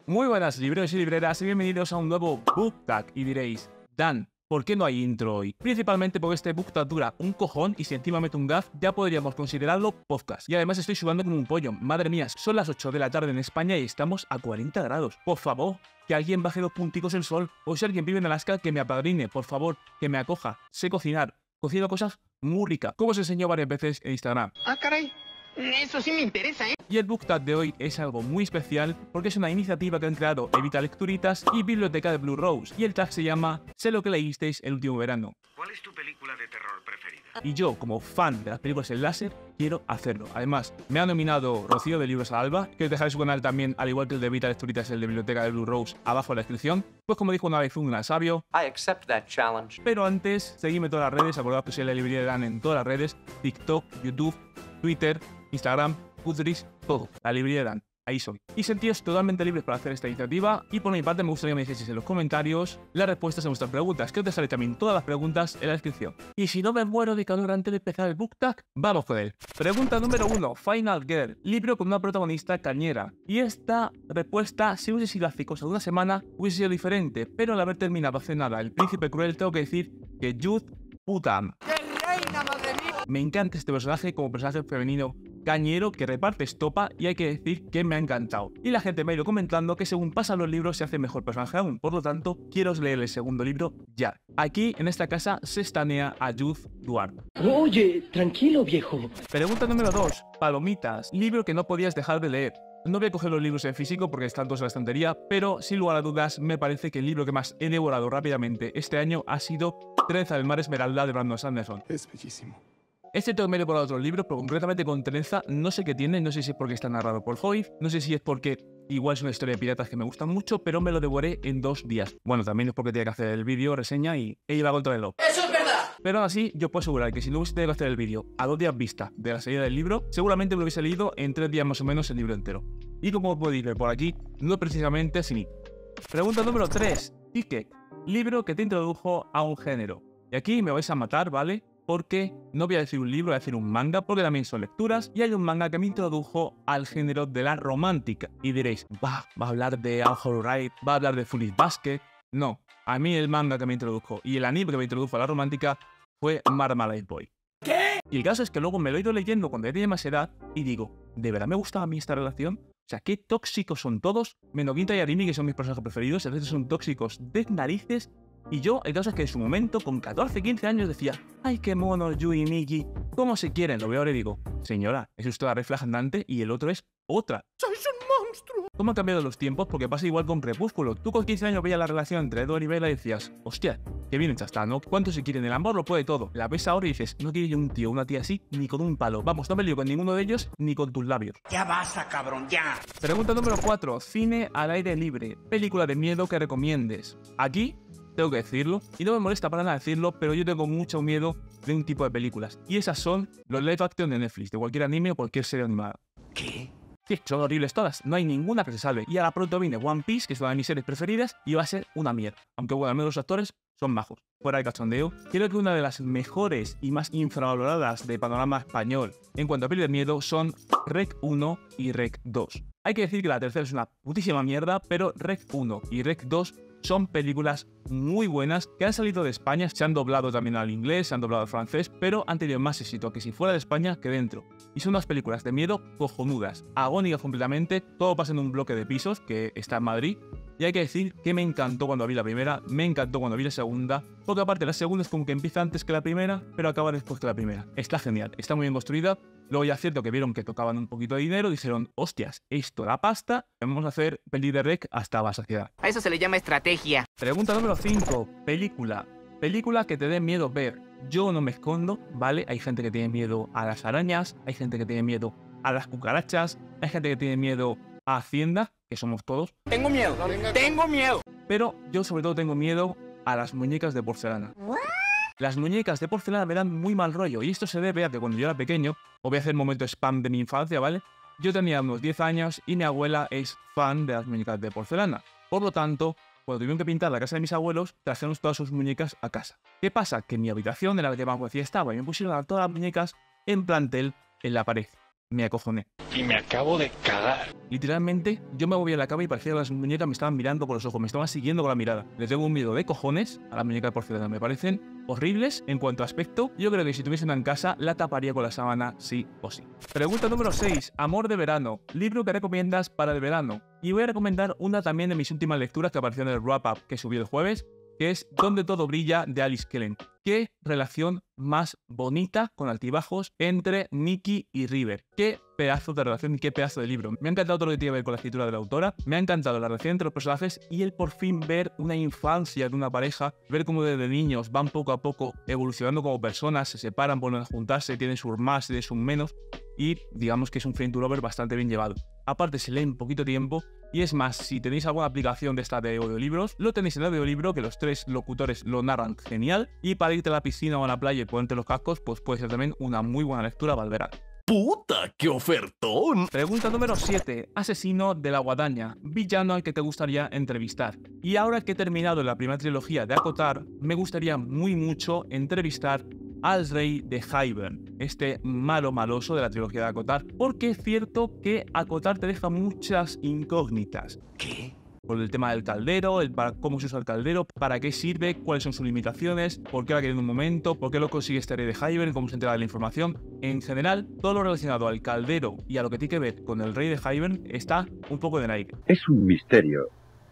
Muy buenas libreros y libreras y bienvenidos a un nuevo Book Tag. Y diréis, Dan, ¿por qué no hay intro hoy? Principalmente porque este Book Tag dura un cojón y si encima meto un gaf ya podríamos considerarlo podcast. Y además estoy sudando como un pollo. Madre mía, son las 8 de la tarde en España y estamos a 40 grados. Por favor, que alguien baje 2 punticos el sol. O si alguien vive en Alaska, que me apadrine, por favor, que me acoja. Sé cocinar. Cocino cosas muy ricas, como os enseño varias veces en Instagram. Ah, caray. Eso sí me interesa, ¿eh? Y el Book Tag de hoy es algo muy especial porque es una iniciativa que han creado Evita Lecturitas y Biblioteca de Blue Rose. Y el tag se llama Sé lo que leísteis el último verano. ¿Cuál es tu película de terror preferida? Y yo, como fan de las películas en láser, quiero hacerlo. Además, me ha nominado Rocío de Libros a Alba, que os dejaré su canal también, al igual que el de Evita Lecturitas y el de Biblioteca de Blue Rose, abajo en la descripción. Pues como dijo una vez un gran sabio, I accept that challenge. pero antes, seguidme en todas las redes, acordaos que soy la librería de Dan en todas las redes, TikTok, YouTube, Twitter, Instagram, Goodreads, todo. La librería de Dan. Ahí soy. Y sentíos totalmente libres para hacer esta iniciativa. Y por mi parte me gustaría que me dijeseis en los comentarios las respuestas a vuestras preguntas, que os dejaré también todas las preguntas en la descripción. Y si no me muero de calor antes de empezar el Book Tag, vamos con él. Pregunta número 1. Final Girl. Libro con una protagonista cañera. Y esta respuesta, si hubiese sido hace cosa de una semana, hubiese sido diferente. Pero al haber terminado hace nada El Príncipe Cruel, tengo que decir que Jude Putam. Me encanta este personaje como personaje femenino cañero que reparte estopa y hay que decir que me ha encantado. Y la gente me ha ido comentando que según pasan los libros se hace mejor personaje aún. Por lo tanto, quiero leer el segundo libro ya. Aquí, en esta casa, se estanea a Jude Duarte. Oye, tranquilo, viejo. Pregunta número 2. Palomitas. Libro que no podías dejar de leer. No voy a coger los libros en físico porque están todos en la estantería, pero sin lugar a dudas me parece que el libro que más he devorado rápidamente este año ha sido Trenza del Mar Esmeralda de Brandon Sanderson. Es bellísimo. Este tengo medio por otros libros, pero concretamente con Trenza no sé qué tiene, no sé si es porque está narrado por Hoyt, no sé si es porque igual es una historia de piratas que me gusta mucho, pero me lo devoré en 2 días. Bueno, también es porque tenía que hacer el vídeo, reseña y he ido a contra el reloj. ¡Eso es verdad! Pero aún así, yo puedo asegurar que si no hubiese tenido que hacer el vídeo a 2 días vista de la salida del libro, seguramente me lo hubiese leído en 3 días más o menos el libro entero. Y como podéis ver por aquí, no precisamente así. Pregunta número 3. Ticket. Libro que te introdujo a un género. Y aquí me vais a matar, ¿vale? Porque no voy a decir un libro, voy a decir un manga, porque también son lecturas, y hay un manga que me introdujo al género de la romántica. Y diréis, va a hablar de All Right, va a hablar de Fruits Basket. No, a mí el manga que me introdujo y el anime que me introdujo a la romántica fue Marmalade Boy. ¿Qué? Y el caso es que luego me lo he ido leyendo cuando ya tenía más edad y digo, ¿de verdad me gustaba a mí esta relación? O sea, qué tóxicos son todos, menos Ginta y Arimi, que son mis personajes preferidos, a veces son tóxicos de narices. Y yo, el caso es que en su momento, con 14, 15 años, decía, ¡ay, qué monos, Yu y Miki! ¿Cómo se quieren? Lo veo ahora y digo, señora, es usted la reflejante y el otro es otra. ¡Sois un monstruo! ¿Cómo han cambiado los tiempos? Porque pasa igual con Crepúsculo. Tú con 15 años veías la relación entre Edward y Bella y decías, hostia, qué bien hecha está, ¿no? ¿Cuánto se quieren? El amor lo puede todo. La ves ahora y dices, no quiero yo un tío, una tía así, ni con un palo. Vamos, no me lío con ninguno de ellos, ni con tus labios. Ya basta, cabrón, ya. Pregunta número 4. Cine al aire libre. Película de miedo que recomiendes. Aquí tengo que decirlo, y no me molesta para nada decirlo, pero yo tengo mucho miedo de un tipo de películas. Y esas son los live action de Netflix, de cualquier anime o cualquier serie animada. ¿Qué? Sí, son horribles todas, no hay ninguna que se salve. Y ahora pronto viene One Piece, que es una de mis series preferidas, y va a ser una mierda. Aunque bueno, al menos los actores son majos. Fuera de cachondeo, creo que una de las mejores y más infravaloradas de panorama español en cuanto a películas de miedo son Rec 1 y Rec 2. Hay que decir que la tercera es una putísima mierda, pero Rec 1 y Rec 2 son películas muy buenas que han salido de España, se han doblado también al inglés, se han doblado al francés, pero han tenido más éxito que si fuera de España que dentro. Y son unas películas de miedo cojonudas, agónicas completamente, todo pasa en un bloque de pisos que está en Madrid. Y hay que decir que me encantó cuando vi la primera, me encantó cuando vi la segunda, porque aparte la segunda es como que empieza antes que la primera, pero acaba después que la primera. Está genial, está muy bien construida. Luego ya es cierto que vieron que tocaban un poquito de dinero, dijeron, hostias, esto da pasta, vamos a hacer peli de rec hasta la saciedad. A eso se le llama estrategia. Pregunta número 5. Película. Película que te dé miedo ver. Yo no me escondo, ¿vale? Hay gente que tiene miedo a las arañas, hay gente que tiene miedo a las cucarachas, hay gente que tiene miedo a Hacienda, que somos todos. Tengo miedo, tengo miedo. Pero yo sobre todo tengo miedo a las muñecas de porcelana. Las muñecas de porcelana me dan muy mal rollo, y esto se debe a que cuando yo era pequeño, os voy a hacer momento spam de mi infancia, ¿vale? Yo tenía unos 10 años y mi abuela es fan de las muñecas de porcelana. Por lo tanto, cuando tuvieron que pintar la casa de mis abuelos, trajeron todas sus muñecas a casa. ¿Qué pasa? Que en mi habitación, en la que más decía estaba, y me pusieron a todas las muñecas en plantel en la pared. me acojoné. Y me acabo de cagar. Literalmente, yo me movía la cama y parecía que las muñecas me estaban mirando con los ojos, me estaban siguiendo con la mirada. Le tengo un miedo de cojones a las muñecas de porcelana, me parecen horribles en cuanto a aspecto. Yo creo que si tuviese una en casa, la taparía con la sábana sí o sí. Pregunta número 6. Amor de verano. Libro que recomiendas para el verano. Y voy a recomendar una también de mis últimas lecturas que apareció en el wrap-up que subí el jueves, que es Donde todo brilla, de Alice Kellen. Qué relación más bonita, con altibajos, entre Nikki y River. Qué pedazo de relación y qué pedazo de libro. Me ha encantado todo lo que tiene que ver con la escritura de la autora, me ha encantado la relación entre los personajes y el por fin ver una infancia de una pareja, ver cómo desde niños van poco a poco evolucionando como personas, se separan, vuelven a juntarse, tienen sus más, tienen sus menos, y digamos que es un friend to lover bastante bien llevado. Aparte se lee en poquito tiempo, y es más, si tenéis alguna aplicación de esta de audiolibros, lo tenéis en el audiolibro, que los 3 locutores lo narran genial, y para irte a la piscina o a la playa y ponerte los cascos, pues puede ser también una muy buena lectura para el verano. ¡Puta, qué ofertón! Pregunta número 7. Asesino de la guadaña. Villano al que te gustaría entrevistar. Y ahora que he terminado la primera trilogía de ACOTAR, me gustaría muy mucho entrevistar al rey de Hybern, este malo maloso de la trilogía de ACOTAR, porque es cierto que ACOTAR te deja muchas incógnitas. ¿Qué? Por el tema del caldero, cómo se usa el caldero, para qué sirve, cuáles son sus limitaciones, por qué la quiere en un momento, por qué lo consigue este rey de Hybern, cómo se entera de la información. En general, todo lo relacionado al caldero y a lo que tiene que ver con el rey de Hybern está un poco de Nike. Es un misterio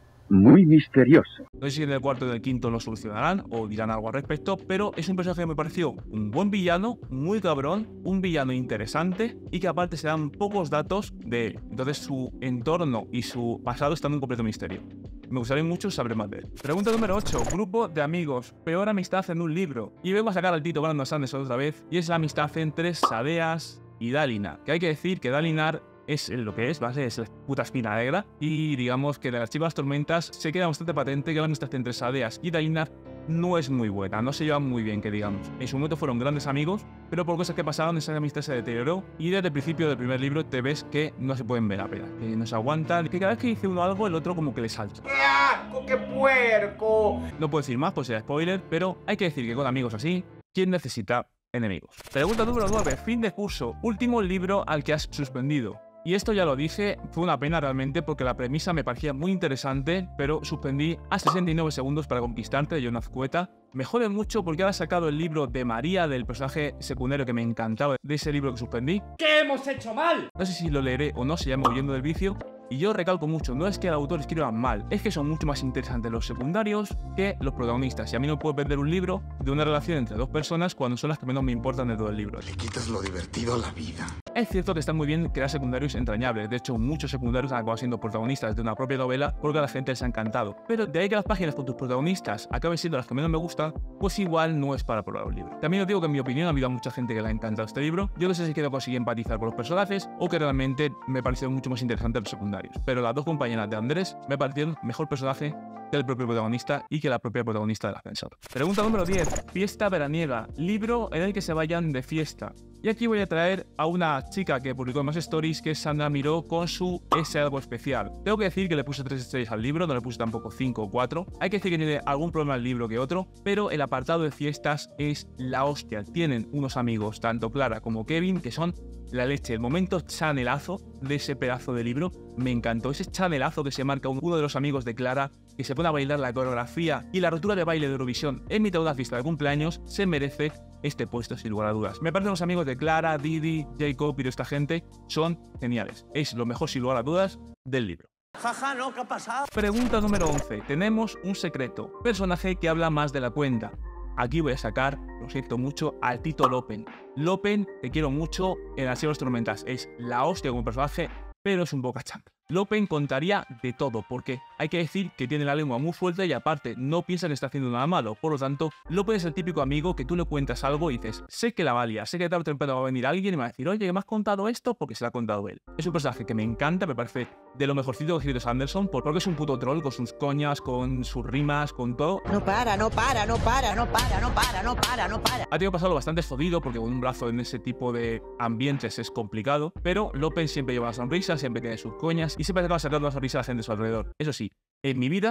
muy misterioso. No sé si en el cuarto y en el quinto lo solucionarán o dirán algo al respecto, pero es un personaje que me pareció un buen villano, muy cabrón, un villano interesante y que aparte se dan pocos datos de él. Entonces su entorno y su pasado están en un completo misterio. Me gustaría mucho saber más de él. Pregunta número 8. Grupo de amigos. Peor amistad en un libro. Y vengo a sacar al Tito Brando Sanderson otra vez, y es la amistad entre Sadeas y Dalinar. Que hay que decir que Dalinar es lo que es, ¿vale? Es la puta espina negra. Y digamos que de las Chivas Tormentas se queda bastante patente que la amistad entre Sadeas y Dalinar no es muy buena, no se llevan muy bien, que digamos. En su momento fueron grandes amigos, pero por cosas que pasaron esa amistad se deterioró y desde el principio del primer libro te ves que no se pueden ver apenas, que no se aguantan, que cada vez que dice uno algo el otro como que le salta. ¡Qué asco, qué puerco! No puedo decir más, pues sea spoiler, pero hay que decir que con amigos así, ¿quién necesita enemigos? Pregunta número 9. Fin de curso. Último libro al que has suspendido. Y esto ya lo dije, fue una pena realmente porque la premisa me parecía muy interesante, pero suspendí a 69 segundos para conquistarte de John Azcueta. Me jode mucho porque ahora he sacado el libro de María, del personaje secundario que me encantaba, de ese libro que suspendí. ¿Qué hemos hecho mal? No sé si lo leeré o no, se llama Huyendo del Vicio. Y yo recalco mucho, no es que el autor escriba mal, es que son mucho más interesantes los secundarios que los protagonistas. Y a mí no puedo vender un libro de una relación entre dos personas cuando son las que menos me importan de todo el libro. Le quitas lo divertido a la vida. Es cierto que están muy bien crear secundarios entrañables, de hecho muchos secundarios han acabado siendo protagonistas de una propia novela porque a la gente les ha encantado. Pero de ahí que las páginas con tus protagonistas acaben siendo las que menos me gustan, pues igual no es para probar un libro. También os digo que en mi opinión ha habido mucha gente que le ha encantado este libro. Yo no sé si quiero conseguir empatizar con los personajes o que realmente me parecieron mucho más interesantes los secundarios. Pero las dos compañeras de Andrés me parecieron mejor personaje que el propio protagonista y que la propia protagonista del ascensor. Pregunta número 10. Fiesta veraniega. Libro en el que se vayan de fiesta. Y aquí voy a traer a una chica que publicó en más stories, que es Sandra Miró, con su Ese algo especial. Tengo que decir que le puse 3 estrellas al libro, no le puse tampoco 5 o 4. Hay que decir que tiene algún problema el libro que otro, pero el apartado de fiestas es la hostia. Tienen unos amigos, tanto Clara como Kevin, que son la leche. El momento chanelazo de ese pedazo de libro me encantó. Ese chanelazo que se marca uno de los amigos de Clara, que se pone a bailar la coreografía y la rotura de baile de Eurovisión en mitad de una fiesta de cumpleaños, se merece este puesto sin lugar a dudas. Me parecen los amigos de Clara, Didi, Jacob y de esta gente son geniales. Es lo mejor sin lugar a dudas del libro. Jaja, ¿no? ¿Qué ha pasado? Pregunta número 11. Tenemos un secreto. Personaje que habla más de la cuenta. Aquí voy a sacar, lo siento mucho, al Tito Lopen. Lopen, te quiero mucho, en Las Chivas Tormentas es la hostia como personaje, pero es un boca chancla. Lopen contaría de todo, porque hay que decir que tiene la lengua muy fuerte y aparte no piensa que está haciendo nada malo. Por lo tanto, Lopen es el típico amigo que tú le cuentas algo y dices, sé que la valía, sé que tarde o temprano va a venir alguien y me va a decir, oye, ¿me has contado esto? Porque se lo ha contado él. Es un personaje que me encanta, me parece de lo mejorcito que ha escrito Sanderson, porque es un puto troll con sus coñas, con sus rimas, con todo. No para, no para, no para, no para, no para, no para, no para. Ha tenido que pasarlo bastante jodido porque con un brazo en ese tipo de ambientes es complicado, pero Lopen siempre lleva una sonrisa, siempre tiene sus coñas y siempre acaba sacando una sonrisa a la gente a su alrededor. Eso sí, en mi vida,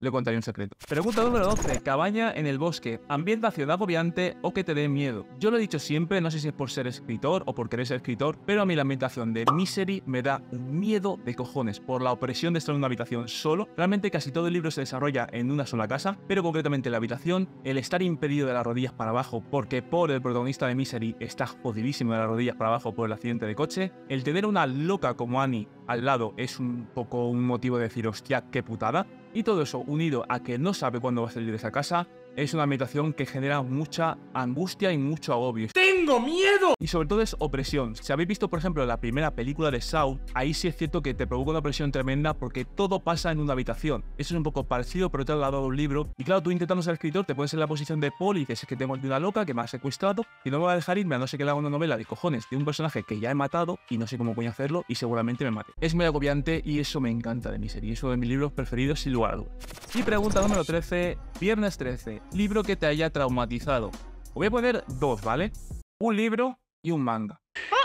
le contaré un secreto. Pregunta número 12. Cabaña en el bosque. ¿Ambientación agobiante o que te dé miedo? Yo lo he dicho siempre, no sé si es por ser escritor o por querer ser escritor, pero a mí la ambientación de Misery me da un miedo de cojones por la opresión de estar en una habitación solo. Realmente casi todo el libro se desarrolla en una sola casa, pero concretamente la habitación, el estar impedido de las rodillas para abajo porque Paul, el protagonista de Misery, está jodidísimo de las rodillas para abajo por el accidente de coche. El tener una loca como Annie al lado es un poco un motivo de decir, hostia, qué putada. Y todo eso unido a que no sabe cuándo va a salir de esa casa, es una ambientación que genera mucha angustia y mucho agobio. ¡Tengo miedo! Y sobre todo es opresión. Si habéis visto, por ejemplo, la primera película de Saw, ahí sí es cierto que te provoca una opresión tremenda porque todo pasa en una habitación. Eso es un poco parecido, pero te ha dado un libro. Y claro, tú intentando ser escritor, te pones en la posición de Paul y dices, es que tengo una loca que me ha secuestrado y no me va a dejar irme a no ser que le haga una novela de cojones de un personaje que ya he matado y no sé cómo voy a hacerlo y seguramente me mate. Es muy agobiante y eso me encanta de Misery. Es uno de mis libros preferidos sin lugar a dudas. Y pregunta número 13, Viernes 13. Libro que te haya traumatizado. Os voy a poner dos, ¿vale? Un libro y un manga.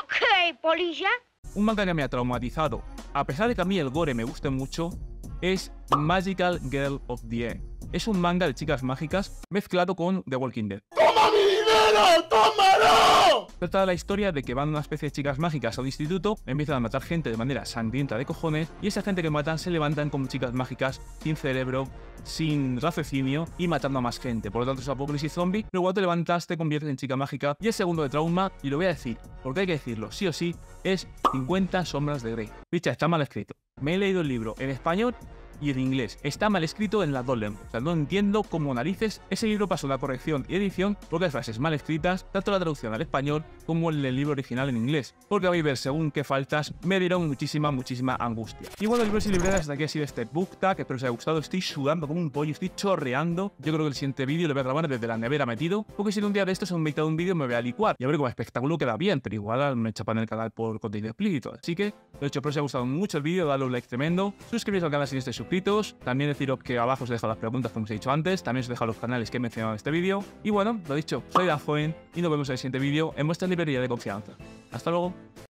Ok, polilla. Un manga que me ha traumatizado, a pesar de que a mí el gore me guste mucho, es Magical Girl of the End. Es un manga de chicas mágicas mezclado con The Walking Dead. ¡Toma mi dinero! ¡Tómalo! Trata la historia de que van una especie de chicas mágicas a un instituto, empiezan a matar gente de manera sangrienta de cojones, y esa gente que matan se levantan como chicas mágicas, sin cerebro, sin raciocinio y matando a más gente. Por lo tanto es apocalipsis zombie, pero cuando te levantas te conviertes en chica mágica. Y el segundo de trauma, y lo voy a decir, porque hay que decirlo, sí o sí, es 50 sombras de Grey. Picha, está mal escrito. Me he leído el libro en español y en inglés. Está mal escrito en las dos lenguas. O sea, no entiendo cómo narices ese libro pasó la corrección y edición porque hay frases mal escritas, tanto la traducción al español como el libro original en inglés. Porque a mí ver según qué faltas me dieron muchísima angustia. Y bueno, libros y libreras, hasta aquí ha sido este book tag. Espero os haya gustado. Estoy sudando como un pollo, estoy chorreando. Yo creo que el siguiente vídeo lo voy a grabar desde la nevera metido, porque si en un día de estos han invitado un vídeo me voy a licuar. Y a ver, como espectáculo queda bien, pero igual me chapan el canal por contenido explícito. Así que, de hecho, espero os haya gustado mucho el vídeo, dadle un like tremendo, suscribiros al canal si no estáis suscritos. También deciros que abajo os dejo las preguntas como os he dicho antes, también os dejo los canales que he mencionado en este vídeo. Y bueno, lo dicho, soy Dajoen y nos vemos en el siguiente vídeo en vuestra librería de confianza. Hasta luego.